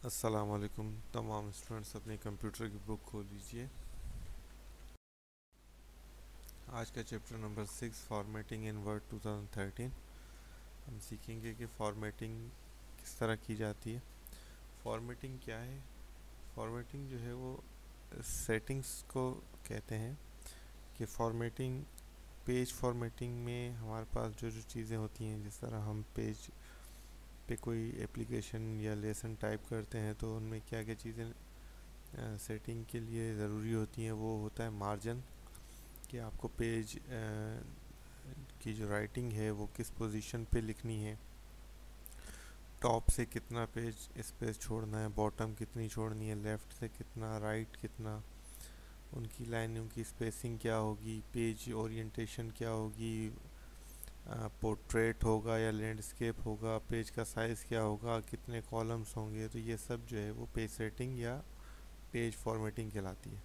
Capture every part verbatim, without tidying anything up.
अस्सलाम वालेकुम तमाम स्टूडेंट्स अपने कंप्यूटर की बुक खोल लीजिए। आज का chapter number six formatting in Word two thousand thirteen. हम सीखेंगे कि फॉर्मेटिंग किस तरह की जाती है। फॉर्मेटिंग क्या है? फॉर्मेटिंग जो है वो सेटिंग्स को कहते हैं कि फॉर्मेटिंग पेज फॉर्मेटिंग में हमारे पास जो जो चीज़ें होती हैं, जिस तरह हम पेज पे कोई एप्लीकेशन या लेसन टाइप करते हैं तो उनमें क्या क्या चीज़ें सेटिंग के लिए ज़रूरी होती हैं। वो होता है मार्जिन, कि आपको पेज की जो राइटिंग है वो किस पोजीशन पे लिखनी है, टॉप से कितना पेज स्पेस छोड़ना है, बॉटम कितनी छोड़नी है, लेफ़्ट से कितना, राइट कितना, उनकी लाइनों की स्पेसिंग क्या होगी, पेज ओरिएंटेशन क्या होगी, पोर्ट्रेट होगा या लैंडस्केप होगा, पेज का साइज़ क्या होगा, कितने कॉलम्स होंगे। तो ये सब जो है वो पेज सेटिंग या पेज फॉर्मेटिंग कहलाती है।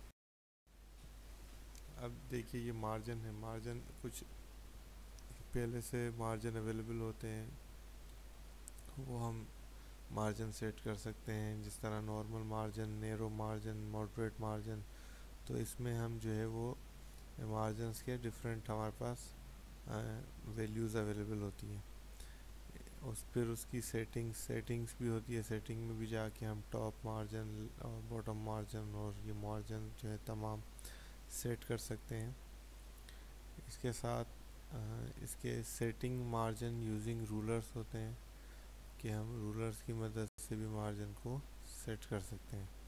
अब देखिए, ये मार्जिन है। मार्जिन कुछ पहले से मार्जिन अवेलेबल होते हैं, वो हम मार्जिन सेट कर सकते हैं, जिस तरह normal margin, narrow margin, moderate margin. तो इसमें हम जो है वो मार्जिनस के डिफरेंट हमारे पास वैल्यूज़ अवेलेबल होती हैं। उस फिर उसकी सेटिंग्स सेटिंग्स भी होती है। सेटिंग में भी जाके हम टॉप मार्जिन और बॉटम मार्जिन और ये मार्जिन जो है तमाम सेट कर सकते हैं। इसके साथ अ, इसके सेटिंग मार्जिन यूजिंग रूलर्स होते हैं, कि हम रूलर्स की मदद से भी मार्जिन को सेट कर सकते हैं।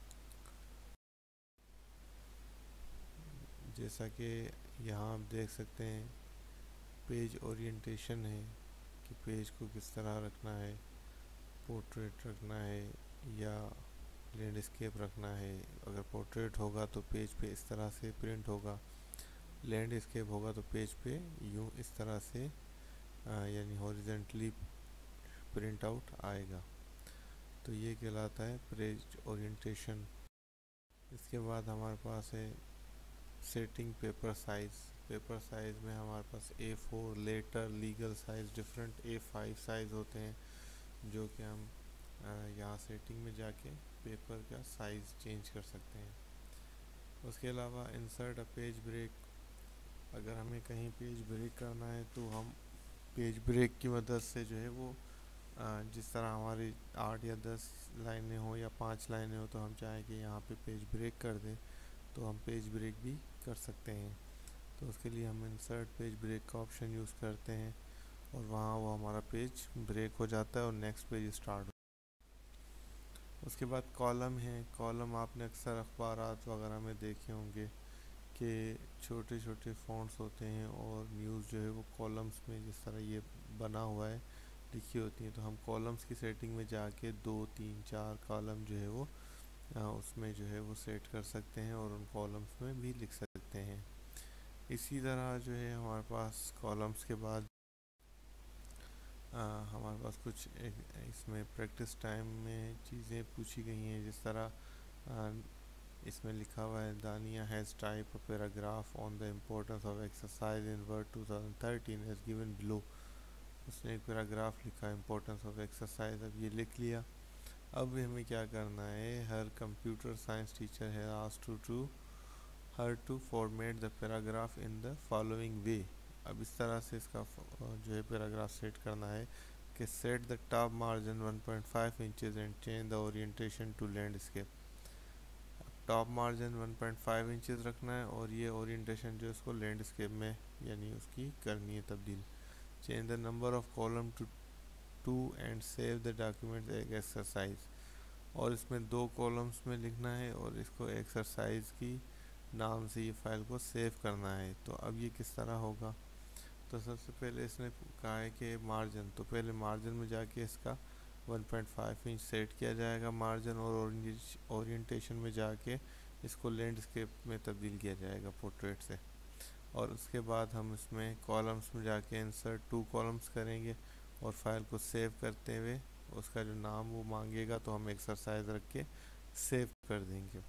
जैसा कि यहाँ आप देख सकते हैं, पेज ओरिएंटेशन है कि पेज को किस तरह रखना है, पोर्ट्रेट रखना है या लैंडस्केप रखना है। अगर पोर्ट्रेट होगा तो पेज पे इस तरह से प्रिंट होगा, लैंडस्केप होगा तो पेज पे यूँ इस तरह से यानी हॉरिजेंटली प्रिंट आउट आएगा। तो ये कहलाता है पेज ओरिएंटेशन। इसके बाद हमारे पास है setting paper size. Paper size में हमारे पास A four, letter, legal size, different A five size होते हैं, जो कि हम यहाँ सेटिंग में जाके पेपर का साइज़ चेंज कर सकते हैं। उसके अलावा इंसर्ट अ पेज ब्रेक। अगर हमें कहीं पेज ब्रेक करना है तो हम पेज ब्रेक की मदद से जो है वो जिस तरह हमारी आठ या दस लाइनें हो या पाँच लाइनें हो, तो हम चाहें कि यहाँ पे पेज ब्रेक कर दें तो हम पेज ब्रेक भी कर सकते हैं। तो उसके लिए हम इंसर्ट पेज ब्रेक का ऑप्शन यूज़ करते हैं और वहाँ वो हमारा पेज ब्रेक हो जाता है और नेक्स्ट पेज स्टार्ट। उसके बाद कॉलम है। कॉलम आपने अक्सर अखबारात वगैरह में देखे होंगे कि छोटे छोटे फ़ॉन्ट्स होते हैं और न्यूज़ जो है वो कॉलम्स में जिस तरह ये बना हुआ है लिखी होती हैं। तो हम कॉलम्स की सेटिंग में जाके दो तीन चार कॉलम जो है वो आ, उसमें जो है वो सेट कर सकते हैं और उन कॉलम्स में भी लिख सकते हैं। इसी तरह जो है हमारे पास कॉलम्स के बाद आ, हमारे पास कुछ एक, इसमें प्रैक्टिस टाइम में चीज़ें पूछी गई हैं। जिस तरह आ, इसमें लिखा हुआ है, Dania has type a paragraph on the importance of exercise in Word two thousand thirteen as given below. उसने एक पैराग्राफ लिखा, इम्पोर्टेंस ऑफ एक्सरसाइज। अब ये लिख लिया। अब हमें क्या करना है, हर computer science teacher has asked to to her to format the paragraph in the following way. अब इस तरह से इसका जो है पैराग्राफ सेट करना है कि set the top margin one point five inches and change the orientation to landscape. Top margin one point five inches रखना है और ये ओरिएंटेशन जो है उसको लैंडस्केप में यानी उसकी करनी है तब्दील। Change the number of column to two and save the document एक एक्सरसाइज। और इसमें दो कॉलम्स में लिखना है और इसको एक्सरसाइज की नाम से ये फाइल को सेव करना है। तो अब ये किस तरह होगा, तो सबसे पहले इसने कहा है कि मार्जिन, तो पहले मार्जिन में जाके इसका one point five inch set किया जाएगा मार्जिन, और ओरिएंटेशन में जाके इसको लैंडस्केप में तब्दील किया जाएगा पोर्ट्रेट से। और उसके बाद हम इसमें कॉलम्स में जाके इंसर्ट टू कॉलम्स करेंगे और फाइल को सेव करते हुए उसका जो नाम वो मांगेगा तो हम एक्सरसाइज रख के सेव कर देंगे।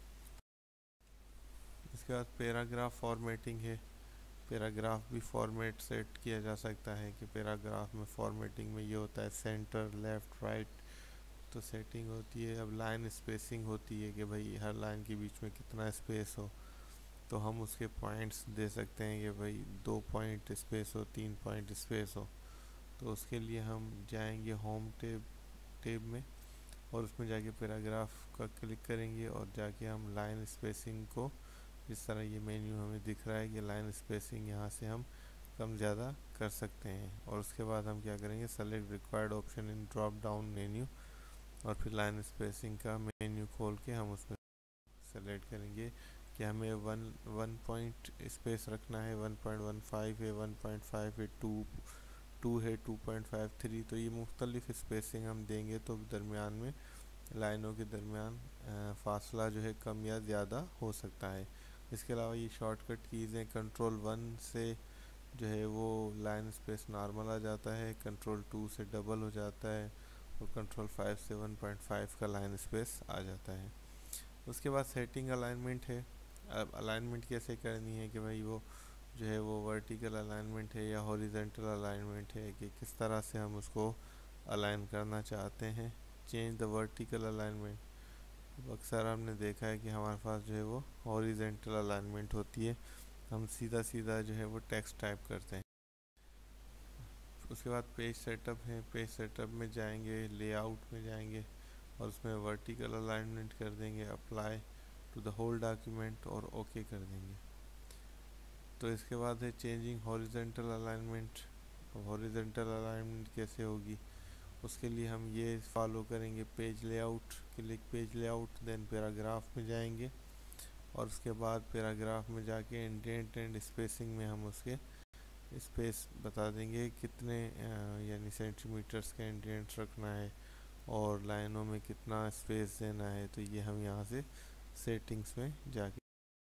इसके बाद पैराग्राफ फॉर्मेटिंग है। पैराग्राफ भी फॉर्मेट सेट किया जा सकता है कि पैराग्राफ में फॉर्मेटिंग में ये होता है सेंटर, लेफ़्ट, राइट। तो सेटिंग होती है। अब लाइन स्पेसिंग होती है कि भाई हर लाइन के बीच में कितना स्पेस हो, तो हम उसके पॉइंट्स दे सकते हैं कि भाई दो पॉइंट स्पेस हो, तीन पॉइंट स्पेस हो। तो उसके लिए हम जाएंगे होम टेब टेब में और उसमें जाके पैराग्राफ का क्लिक करेंगे और जाके हम लाइन स्पेसिंग को, जिस तरह ये मेन्यू हमें दिख रहा है कि लाइन स्पेसिंग यहाँ से हम कम ज़्यादा कर सकते हैं। और उसके बाद हम क्या करेंगे, select required option in drop down menu और फिर लाइन स्पेसिंग का मेन्यू खोल के हम उसमें सेलेक्ट करेंगे कि हमें वन वन पॉइंट स्पेस रखना है, वन पॉइंट वन फाइव है, वन पॉइंट फाइव है, टू टू है, टू पॉइंट फाइव थ्री। तो ये मुख्तलिफ स्पेसिंग हम देंगे तो दरमियान में, लाइनों के दरमियान फासला जो है कम या ज़्यादा हो सकता है। इसके अलावा ये शॉर्टकट कीज़ हैं, कंट्रोल वन से जो है वो लाइन स्पेस नॉर्मल आ जाता है, कंट्रोल टू से डबल हो जाता है और कंट्रोल फाइव से वन पॉइंट फाइव का लाइन स्पेस आ जाता है। उसके बाद सेटिंग अलाइनमेंट है। अब अलाइनमेंट कैसे करनी है कि भाई वो जो है वो वर्टिकल अलाइनमेंट है या हॉरिजेंटल अलाइनमेंट है, कि किस तरह से हम उसको अलाइन करना चाहते हैं। Change the vertical alignment. अक्सर हमने देखा है कि हमारे पास जो है वो हॉरिजेंटल अलाइनमेंट होती है, हम सीधा सीधा जो है वो टेक्स्ट टाइप करते हैं। उसके बाद पेज सेटअप है, पेज सेटअप में जाएंगे, लेआउट में जाएंगे और उसमें वर्टिकल अलाइनमेंट कर देंगे, apply to the whole document और ओके कर देंगे। तो इसके बाद है changing horizontal alignment. Horizontal alignment कैसे होगी, उसके लिए हम ये फॉलो करेंगे, page layout, click page layout, then paragraph में जाएंगे और उसके बाद पैराग्राफ में जाके इंडेंट एंड स्पेसिंग में हम उसके स्पेस बता देंगे कितने यानी सेंटीमीटर्स का इंडेंट रखना है और लाइनों में कितना स्पेस देना है। तो ये हम यहाँ से सेटिंग्स में जाके,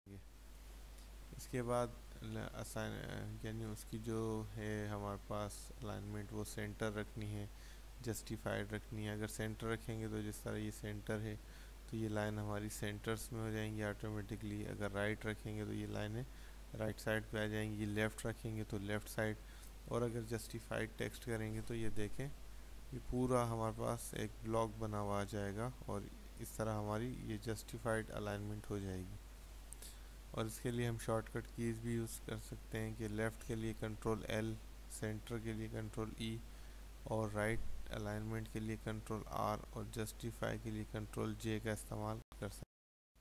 इसके बाद असाइन यानी उसकी जो है हमारे पास अलाइनमेंट वो सेंटर रखनी है, जस्टिफाइड रखनी है। अगर सेंटर रखेंगे तो जिस तरह ये सेंटर है तो ये लाइन हमारी सेंटर्स में हो जाएंगी ऑटोमेटिकली। अगर राइट रखेंगे तो ये लाइनें राइट साइड पे आ जाएंगी, लेफ़्ट रखेंगे तो लेफ़्ट साइड। और अगर जस्टिफाइड टेक्स्ट करेंगे तो ये देखें ये पूरा हमारे पास एक ब्लॉक बना हुआ आ जाएगा और इस तरह हमारी ये जस्टिफाइड अलाइनमेंट हो जाएगी। और इसके लिए हम शॉर्टकट कीज़ भी यूज़ कर सकते हैं कि लेफ़्ट के लिए कंट्रोल एल, सेंटर के लिए कंट्रोल ई और राइट अलाइनमेंट के लिए कंट्रोल आर और जस्टिफाई के लिए कंट्रोल जे का इस्तेमाल कर सकते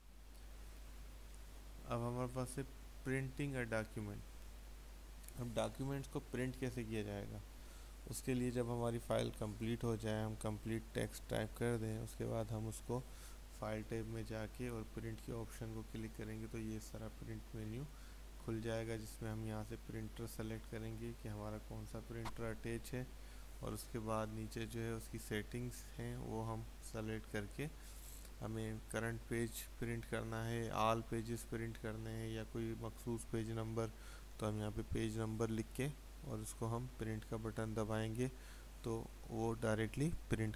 हैं। अब हमारे पास है प्रिंटिंग अ डॉक्यूमेंट। अब डॉक्यूमेंट्स को प्रिंट कैसे किया जाएगा, उसके लिए जब हमारी फ़ाइल कंप्लीट हो जाए, हम कंप्लीट टेक्स्ट टाइप कर दें, उसके बाद हम उसको फाइल टैब में जाके और प्रिंट के ऑप्शन को क्लिक करेंगे तो ये सारा प्रिंट मेन्यू खुल जाएगा, जिसमें हम यहाँ से प्रिंटर सेलेक्ट करेंगे कि हमारा कौन सा प्रिंटर अटैच है और उसके बाद नीचे जो है उसकी सेटिंग्स हैं वो हम सेलेक्ट करके हमें करंट पेज प्रिंट करना है, ऑल पेजेस प्रिंट करने हैं या कोई मखसूस पेज नंबर, तो हम यहाँ पे पेज नंबर लिख के और उसको हम प्रिंट का बटन दबाएंगे तो वो डायरेक्टली प्रिंट।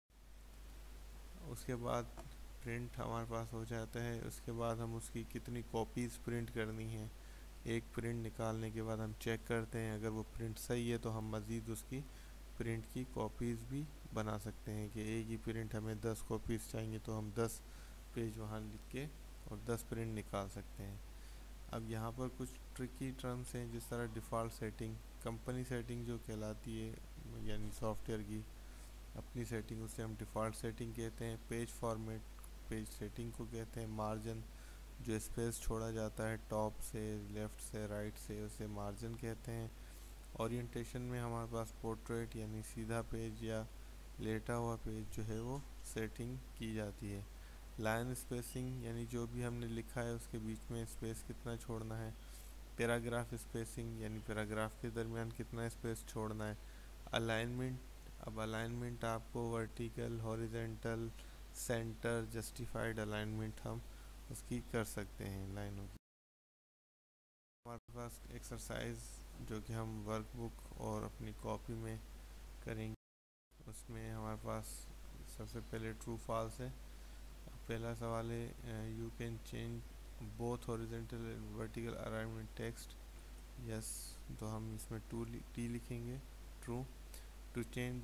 उसके बाद प्रिंट हमारे पास हो जाता है। उसके बाद हम उसकी कितनी कॉपीज़ प्रिंट करनी है, एक प्रिंट निकालने के बाद हम चेक करते हैं, अगर वो प्रिंट सही है तो हम मज़ीद उसकी प्रिंट की कॉपीज़ भी बना सकते हैं कि एक ही प्रिंट हमें दस कॉपीज़ चाहिए तो हम दस पेज वहाँ लिख के और दस प्रिंट निकाल सकते हैं। अब यहाँ पर कुछ ट्रिकी टर्म्स हैं, जिस तरह डिफ़ॉल्ट सेटिंग, कंपनी सेटिंग जो कहलाती है यानी सॉफ्टवेयर की अपनी सेटिंग, उसे हम डिफ़ॉल्ट सेटिंग कहते हैं। पेज फॉर्मेट पेज सेटिंग को कहते हैं। मार्जिन जो स्पेस छोड़ा जाता है टॉप से, लेफ़्ट से, राइट से, उसे मार्जिन कहते हैं। ओरिएंटेशन में हमारे पास पोर्ट्रेट यानी सीधा पेज या लेटा हुआ पेज जो है वो सेटिंग की जाती है। लाइन स्पेसिंग यानी जो भी हमने लिखा है उसके बीच में स्पेस कितना छोड़ना है। पैराग्राफ स्पेसिंग यानी पैराग्राफ के दरमियान कितना स्पेस छोड़ना है। अलाइनमेंट, अब अलाइनमेंट आपको vertical, horizontal, centre, justified alignment हम उसकी कर सकते हैं लाइनों की। हमारे पास एक्सरसाइज जो कि हम वर्कबुक और अपनी कॉपी में करेंगे, उसमें हमारे पास सबसे पहले ट्रू फॉल्स है। पहला सवाल है you can change both horizontal and vertical alignment text, yes, तो हम इसमें टू टी लिखेंगे, true. To change the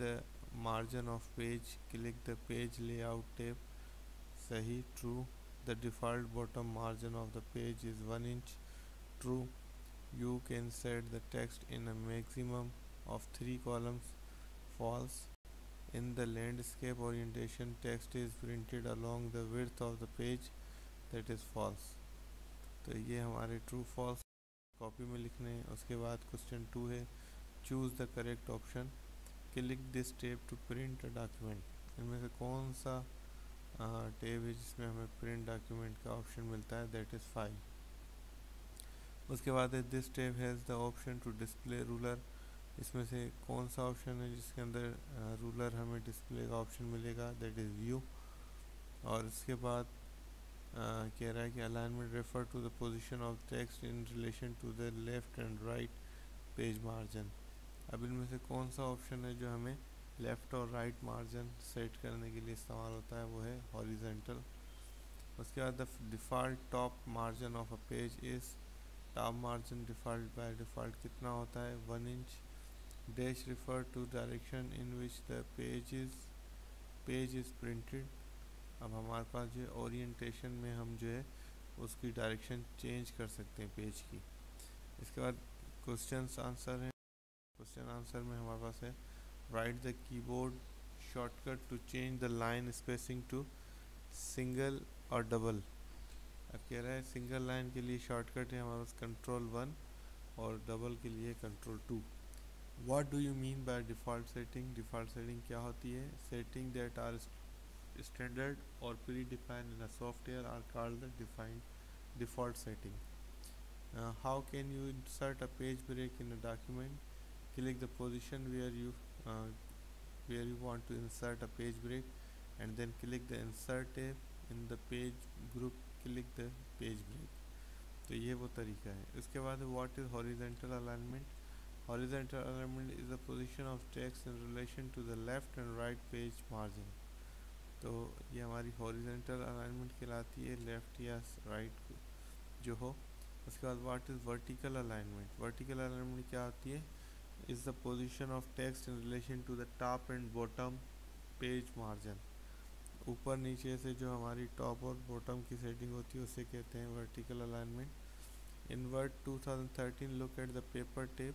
margin of page, click the page layout tab. सही, true. The default bottom margin of the page is one inch. True. You can set the text in a maximum of three columns. False. In the landscape orientation, text is printed along the width of the page. That is false. तो ये हमारे true false copy में लिखने हैं। उसके बाद question two है, choose the correct option, click this tab to print a document. इनमें से कौन सा टेब है जिसमें हमें प्रिंट डॉक्यूमेंट का ऑप्शन मिलता है? That is five. उसके बाद है this tab has the option to display ruler. इसमें से कौन सा ऑप्शन है जिसके अंदर रूलर हमें डिस्प्ले का ऑप्शन मिलेगा? That is view. और इसके बाद Uh, कह रहा है कि alignment refer to the position of text in relation to the left and right page margin. अब इनमें से कौन सा ऑप्शन है जो हमें लेफ़्ट और राइट मार्जिन सेट करने के लिए इस्तेमाल होता है? वो है हॉरिजेंटल। उसके बाद the default top margin of a page is, top margin default by default कितना होता है? One inch. Dash refer to direction in which the page is page is printed. अब हमारे पास जो है ओरिएंटेशन में हम जो है उसकी डायरेक्शन चेंज कर सकते हैं पेज की। इसके बाद क्वेश्चन आंसर है। क्वेश्चन आंसर में हमारे पास है write the keyboard shortcut to change the line spacing to single और डबल। अब कह रहा है सिंगल लाइन के लिए शॉर्टकट है हमारे पास कंट्रोल वन और डबल के लिए control two. What do you mean by default setting? Default setting क्या होती है? Setting that are standard or predefined in a software are called the defined default setting. Uh, how can you insert a page break in a document? Click the position where you uh, where you want to insert a page break and then click the insert tab in the page group, click the page break. तो ये वो तरीका है। इसके बाद what is horizontal alignment? Horizontal alignment is the position of text in relation to the left and right page margin. तो ये हमारी हॉरिजेंटल अलाइनमेंट कहलाती है, लेफ़्ट या राइट जो हो। उसके बाद what is vertical alignment? Vertical alignment क्या होती है? Is the position of text in relation to the top and bottom page margin. ऊपर नीचे से जो हमारी टॉप और बॉटम की सेटिंग होती है उसे कहते हैं vertical alignment. In Word two thousand thirteen look at the paper tape,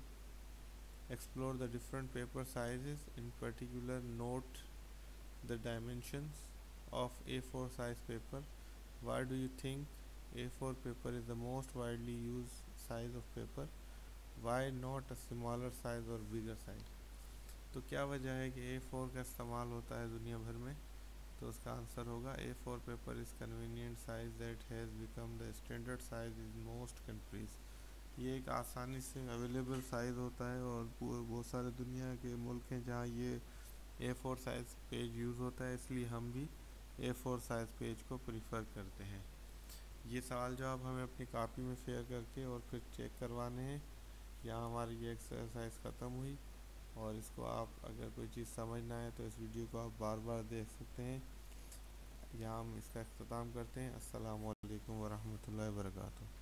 explore the different paper sizes, in particular note the dimensions of A four size paper. Why do you think A four paper is the most widely used size of paper? Why not a smaller size or bigger size? तो क्या वजह है कि A four का इस्तेमाल होता है दुनिया भर में? तो उसका आंसर होगा A four paper is convenient size that has become the standard size in most countries. ये एक आसानी से अवेलेबल साइज़ होता है और बहुत सारे दुनिया के मुल्क हैं जहाँ ये A four size page use होता है, इसलिए हम भी ए फोर साइज़ पेज को प्रीफर करते हैं। ये सवाल जवाब हमें अपनी कॉपी में शेयर करके और फिर चेक करवाने हैं। यहाँ हमारी ये एक्सरसाइज ख़त्म हुई और इसको आप अगर कोई चीज़ समझ ना आए तो इस वीडियो को आप बार बार देख सकते हैं। यहाँ हम इसका अख्ताम करते हैं। अस्सलामु अलैकुम वरहमतुल्लाहि वबरकातुहू।